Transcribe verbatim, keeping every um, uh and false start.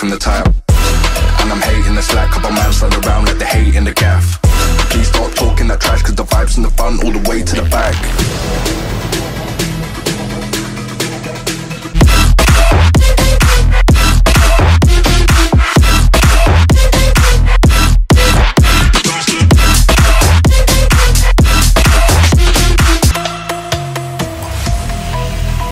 from the top. And I'm hating the slack, couple man stand around like they hate in the gaff. Please stop talking that trash, cause the vibes and the fun all the way to the back.